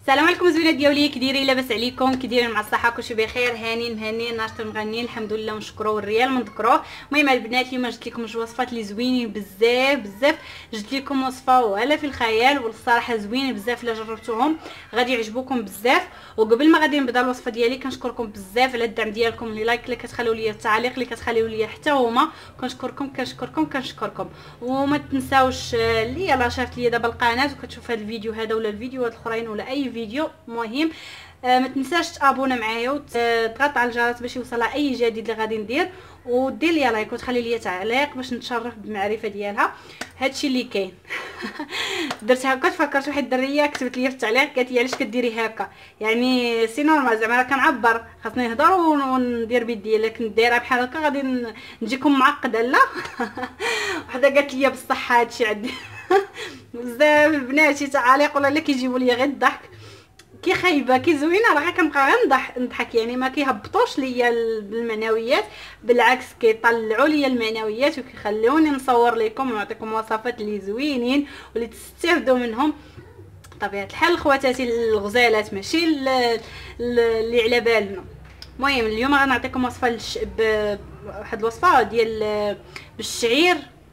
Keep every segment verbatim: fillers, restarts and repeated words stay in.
السلام عليكم زوينات ديالي، كي دايرين؟ لاباس عليكم؟ كي دايرين؟ مع الصحه كلشي بخير، هانين مهنيين ناشطين مغنيين الحمد لله ونشكروا والريال من ذكروه. المهم البنات اليوم جبت لكم جوج وصفات اللي زوينين بزاف بزاف. جبت لكم وصفه ولا في الخيال، والصراحه زوينين بزاف. الا جربتوهم غادي يعجبوكم بزاف. وقبل ما غادي نبدا الوصفه ديالي كنشكركم بزاف على الدعم ديالكم، لي لايك اللي كتخليو لي، التعاليق اللي كتخليو لي حتى هما كنشكركم كنشكركم كنشكركم. وما تنساوش اللي يلاه شافت لي دابا القناه وكتشوف هذا الفيديو هذا ولا الفيديوهات الاخرين ولا اي فيديو مهم، آه ما تنساش تابونا معايا وتضغط على الجرس باش يوصلها اي جديد اللي غادي ندير، ودير لي لايك وتخلي لي تعليق باش نتشرف بالمعرفه ديالها. هادشي اللي كاين. درت هكا، تفكرت واحد الدريه كتبت لي في التعليق قالت لي علاش كديري هكا، يعني سي نورمال زعما كنعبر، خاصني نهضر وندير بيدي، لكن دايره بحال هكا غادي نجيكم معقده لا. وحده قالت لي بصح هادشي عندي. بزاف البنات شي تعاليق ولا لا كيجيبوا لي غير الضحك، كي خايبه كي زوينه راه كنبقى غير نضحك نضحك، يعني ما كيهبطوش ليا المعنويات، بالعكس كيطلعوا ليا المعنويات وكيخلوني نصور لكم ونعطيكم وصفات اللي زوينين واللي تستافدوا منهم. طبيعه الحال خواتاتي الغزالات ماشي اللي على بالنا. المهم اليوم غنعطيكم وصفه لش... بواحد الوصفه ديال بالشعير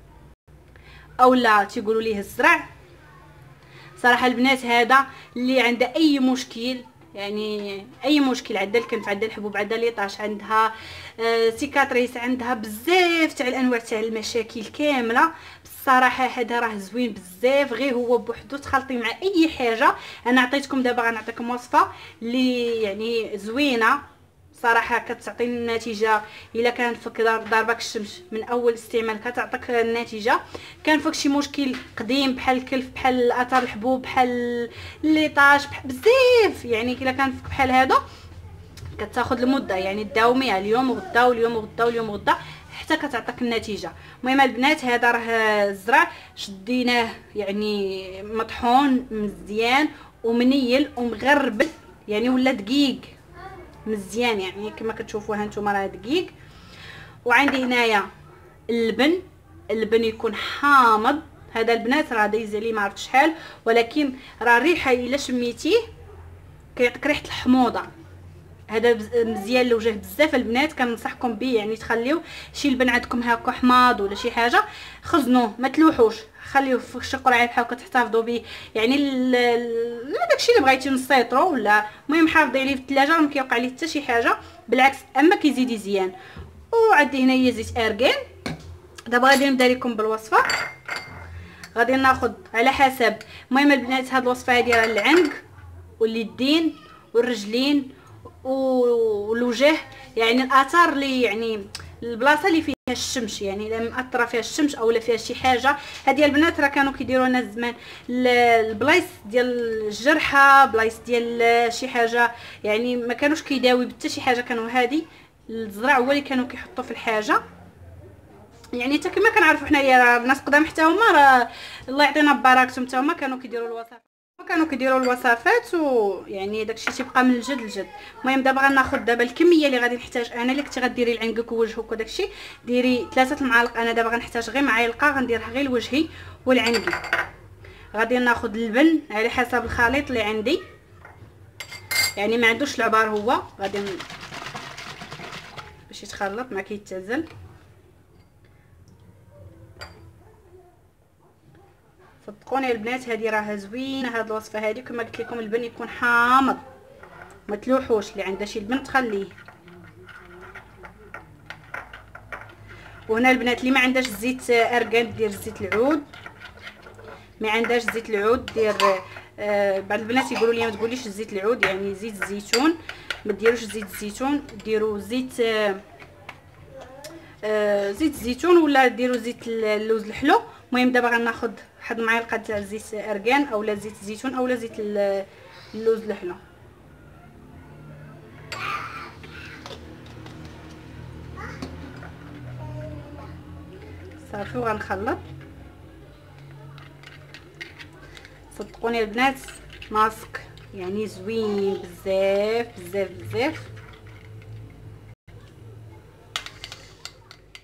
اولا تيقولوا ليه الزرع. صراحه البنات هذا اللي عنده اي مشكل، يعني اي مشكل، عندها الكنف، عندها الحبوب، عندها ليطاش، عندها آه سيكاتريس، عندها بزاف تاع الانواع تاع المشاكل كامله. الصراحه هذا راه زوين بزاف، غير هو بوحدو تخلطي مع اي حاجه. انا عطيتكم دابا غنعطيكم وصفه اللي يعني زوينه صراحه، كتعطي النتيجه. الا كان فك ضربك الشمس من اول استعمال كتعطيك النتيجه. كان فيك شي مشكل قديم بحال الكلف، بحال اثار الحبوب، بحال ليطاج، بزاف يعني الا كان فيك بحال هذا كتاخذ المده، يعني تداوميها اليوم وغدا واليوم وغدا واليوم وغدا حتى كتعطيك النتيجه. المهم البنات هذا راه الزرع شديناه يعني مطحون مزيان ومنيل ومغربل، يعني ولا دقيق مزيان، يعني كما كتشوفوها هانتوما راه دقيق. وعندي هنايا اللبن، اللبن يكون حامض. هذا البنات راه دايز عليه ما عرفت شحال، ولكن راه الريحه الا شميتيه كيعطيك ريحه الحموضه. هذا مزيان للوجه بزاف البنات، كننصحكم به. يعني تخليو شي لبن عندكم هكا حماض ولا شي حاجه خزنوه ما تلوحوش، خليوه في شي قرعه بحال هكا تحتفظوا به، يعني داكشي اللي بغيتي نسيطرو ولا المهم حافظي عليه في الثلاجه ما كيوقع ليه حتى شي حاجه، بالعكس اما كيزيد يزيان. وعندي هنايا زيت ارغان. دابا غادي نبدا لكم بالوصفه. غادي ناخذ على حسب. المهم البنات هاد الوصفه هادي راه العنق واليدين والرجلين والوجه، يعني الاثار اللي يعني البلاصه اللي فيها الشمس، يعني الا مأثره فيها الشمس اولا فيها شي حاجه. هذه البنات راه كانوا كيديروا لنا زمان البلايص ديال الجرحى، بلايص ديال شي حاجه، يعني ما كانوش كيداوي حتى شي حاجه، كانوا هذه الزرع هو اللي كانوا كيحطوا في الحاجه. يعني حتى كما كنعرفوا حنايا راه الناس قدام حتى هما راه الله يعطينا ببركتهم، حتى هما كانوا كيديروا الوصفات كانوا كيديروا الوصفات ويعني داكشي تيبقى من الجد لجد. المهم دابا غناخذ دابا الكميه اللي غادي نحتاج انا. اللي كنتي غديري لعندك ووجهك وداكشي ديري ثلاثه المعالق، انا دابا غنحتاج غير معلقه غنديرها غير لوجهي ولعندي. غادي ناخذ اللبن على حسب الخليط اللي عندي، يعني ما عندوش العبار هو غادي ن... باش يتخلط ما كيتزل. صدقوني البنات هذه راه زوينه هاد الوصفه هذه. كما قلت لكم اللبن يكون حامض ما تلوحوش، اللي عنده شي لبن تخليه. وهنا البنات اللي ما عندهاش زيت ارغان دير زيت العود، ما عندهاش زيت العود دير آه بعض البنات يقولوا لي ما تقوليش زيت العود، يعني زيت الزيتون. ما ديروش زيت الزيتون، ديروا زيت آه آه زيت الزيتون ولا ديروا زيت اللوز الحلو. المهم دابا غناخذ واحد المعلقه تاع زيت ارغان اولا زيت الزيتون اولا زيت اللوز الحلو. صافي وغنخلط. صدقوني البنات ماسك يعني زوين بزاف بزاف بزاف.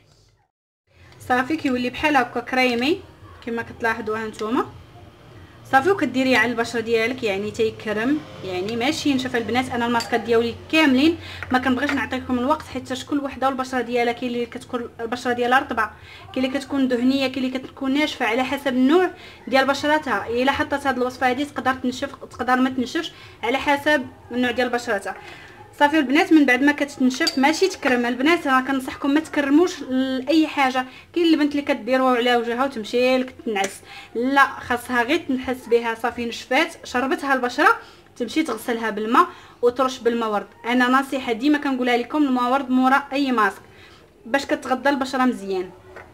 صافي كيولي بحال هكا كريمي كما كتلاحظوا هانتوما. صافي وكديريه على البشره ديالك يعني تيكرم، يعني ماشي ينشف البنات. انا الماسكات ديالي كاملين ما كنبغيش نعطيكم الوقت حيت كل وحده والبشره ديالها، كاين اللي كتكون البشره ديالها رطبه، كاين اللي كتكون دهنيه، كاين اللي كتكون ناشفه، على حسب النوع ديال بشرتها. الا حطيت هذه الوصفه هذه تقدر تنشف تقدر ما تنشفش على حسب النوع ديال بشرتها. صافي البنات من بعد ما كتنشف ماشي تكرم البنات، راه كنصحكم ما تكرموش لاي حاجه. كاين البنت اللي كديروها على وجهها وتمشي لك تنعس، لا خاصها غير تنحس بها صافي نشفات شربتها البشره تمشي تغسلها بالماء وترش بالماء ورد. انا نصيحه ديما كنقولها لكم، الماء ورد مورا اي ماسك باش كتغذى البشره مزيان.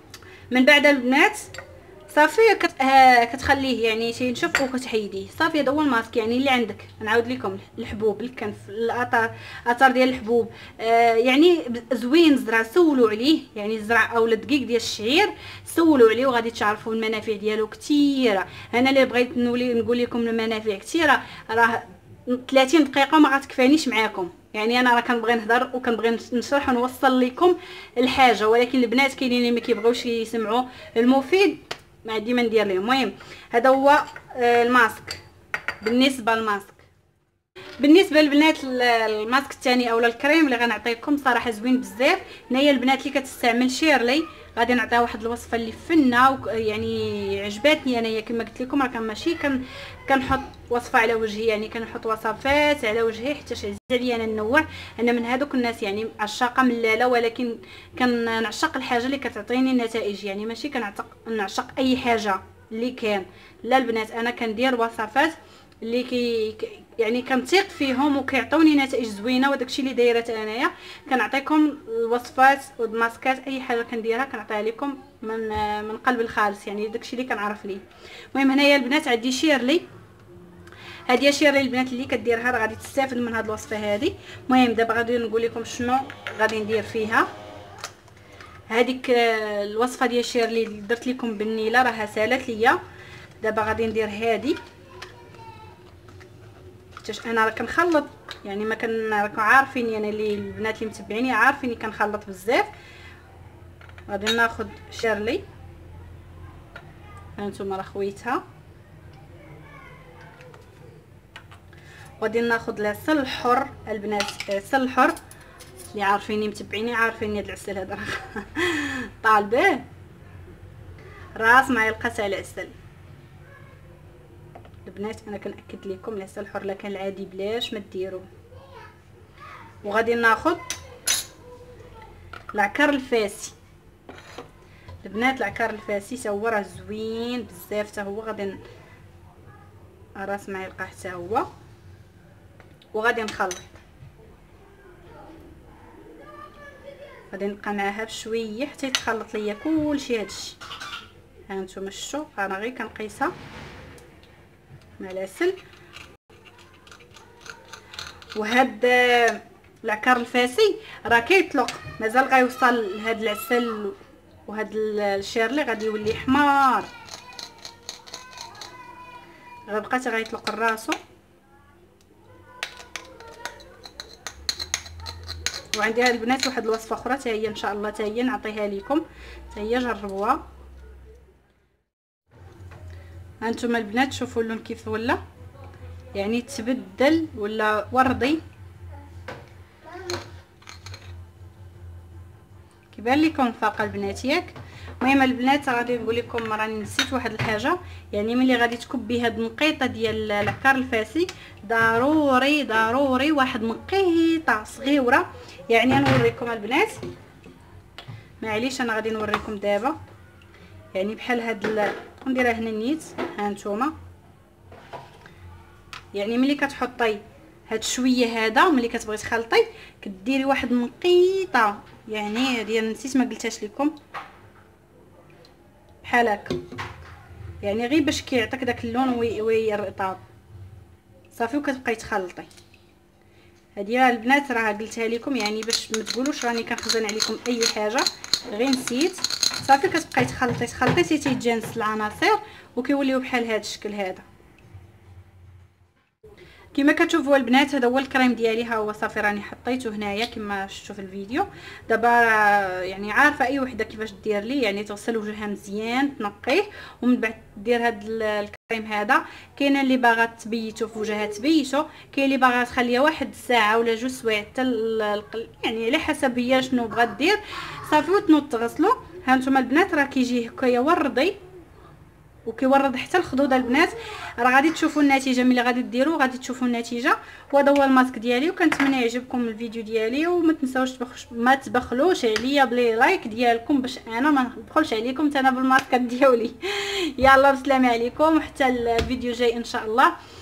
من بعد البنات صافي كت... آه كتخليه يعني تينشف وكتحيديه. صافي هذا هو الماسك يعني اللي عندك. نعاود لكم الحبوب الكنف، الاثار اثار ديال الحبوب، آه يعني زوين الزرع سولوا عليه، يعني الزرع او الدقيق ديال الشعير سولوا عليه وغادي تعرفوا المنافع ديالو كثيره. انا اللي بغيت نولي نقول لكم المنافع كثيره راه ثلاثين دقيقه ما غتكفانيش معاكم، يعني انا راه كنبغي نهضر وكنبغي نشرح ونوصل لكم الحاجه، ولكن البنات كاينين اللي ما كيبغيوش يسمعوا المفيد ما ديما ندير لهم. المهم هذا هو الماسك. بالنسبه للماسك بالنسبه للبنات الماسك الثاني اولا الكريم اللي غنعطيكم صراحه زوين بزاف. هنايا البنات اللي كتستعمل شيرلي غادي نعطيها واحد الوصفه اللي فنه يعني عجباتني انايا كما قلت لكم. راه ماشي كان كنحط وصفه على وجهي، يعني كنحط وصفات على وجهي حتى عزيز عليا انا ننوع. انا من هذوك الناس يعني عشاقه ملاله، ولكن كنعشق الحاجه اللي كتعطيني نتائج، يعني ماشي كنعشق نعشق اي حاجه اللي كان. لا البنات انا كندير وصفات اللي كي يعني كنثيق فيهم وكيعطوني نتائج زوينه، وداكشي اللي دايره انايا. كنعطيكم الوصفات والماسكات اي حاجه كنديرها كنعطيها لكم من من قلب الخالص، يعني داكشي اللي كنعرف ليه. المهم هنايا البنات عندي شيرلي، هذه شيرلي البنات اللي كديرها راه غادي تستافد من هذه الوصفه هذه. المهم دابا غادي نقول لكم شنو غادي ندير فيها. هذيك الوصفه ديال شيرلي اللي درت لكم بالنيله راها سالات ليا. دابا غادي ندير هذه انا راه كنخلط، يعني ما كن راكم عارفين يعني اللي البنات اللي متبعيني عارفيني كنخلط بزاف. غادي ناخذ شيرلي هانتوما راه خويتها، غادي ناخذ العسل الحر البنات. العسل الحر اللي عارفيني متبعيني عارفين هذا العسل هذا راه طالبه راس معلقه تاع العسل. البنات انا كنأكد لكم العسل الحر لا كان العادي بلاش ما ديروه. وغادي ناخذ العكر الفاسي البنات. العكر الفاسي تا هو راه زوين بزاف، تا هو غادي راس معلقه حتى هو، وغادي نخلط. غادي نبقى معاها بشويه حتى يتخلط ليا كلشي هادشي. ها نتوما شفتوا انا غير كنقيسها مع العسل. وهاد العكر الفاسي راه كيطلق مازال غيوصل لهاد العسل وهاد الشيرلي غادي يولي حمار، غيبقى حتى غيطلق راسو. وعندي هاد البنات واحد الوصفه اخرى حتى هي ان شاء الله حتى هي نعطيها لكم، حتى هي جربوها. هانتوما البنات شوفوا اللون كيف ولا، يعني تبدل ولا وردي كيبان لكم الفرق البنات ياك. المهم البنات غادي نقول لكم راني نسيت واحد الحاجه، يعني ملي غادي تكبي هاد النقيطه ديال العكار الفاسي ضروري ضروري واحد نقيطه صغيره. يعني نوريكم البنات معليش انا غادي نوريكم دابا، يعني بحال هاد نديرها هنا نيت. ها نتوما يعني ملي كتحطي هاد شويه هذا ملي كتبغي تخلطي كديري واحد النقيطه، يعني هذه نسيت ما قلتهاش لكم بحال هكا، يعني غير باش كيعطيك داك اللون ويرطب صافي. وكتبقاي تخلطي. هذه البنات راه قلتها لكم يعني باش ما تقولوش راني كنخزن عليكم اي حاجه غير نسيت. صافي كتبقاي تخلطي تخلطي حتى تيتجانس العناصر وكيوليو بحال هذا الشكل هذا. كما كتشوفوا البنات هذا هو الكريم ديالي، ها هو صافي راني حطيته هنايا كما شفتوا في الفيديو. دابا يعني عارفه اي وحده كيفاش دير لي، يعني تغسل وجهها مزيان تنقيه ومن بعد دير هذا الكريم هذا. كاينه اللي باغا تبيتو في وجهها تبيتو، كاين اللي باغا تخليها واحد الساعه ولا جوج سوايع حتى يعني على حسب هي شنو بغات دير. صافي وتنوض تغسلوا. ها نتوما البنات راه كيجي هكايا وردي وكيورد حتى الخدود البنات. راه غادي تشوفوا النتيجه ملي غادي ديروا، غادي تشوفوا النتيجه. وهذا هو الماسك ديالي، وكنتمنى يعجبكم الفيديو ديالي. وما تنساوش ما تبخلوش عليا بلي لايك ديالكم باش انا ما نبخلش عليكم انا بالماسكات ديالي. يلا بسلامه عليكم وحتى الفيديو جاي ان شاء الله.